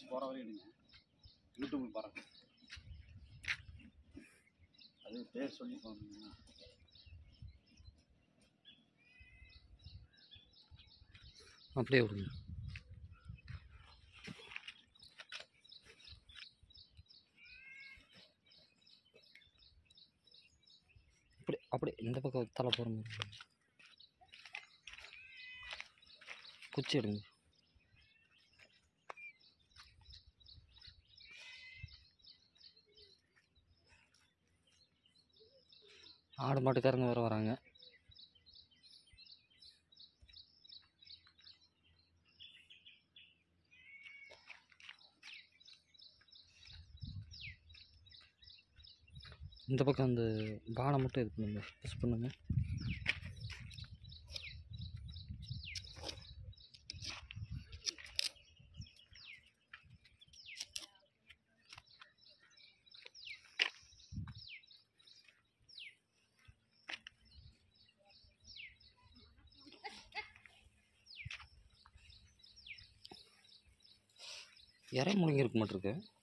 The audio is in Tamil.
போகிற வரையும் எடுங்க, யூடியூப்பில் பாருங்கள். அது பேர் சொல்லி போனீங்கன்னா அப்படியே விடுங்க. அப்படி இந்த பக்கம் தலை போகிற மாதிரி குச்சி எடுங்க. ஆடு மாட்டுக்காரங்க வேறு வராங்க. இந்த பக்கம் அந்த பானை மட்டும் இது பண்ணுங்க, புஷ் பண்ணுங்க. இறை முழுங்கி இருக்க மாட்டிருக்கு.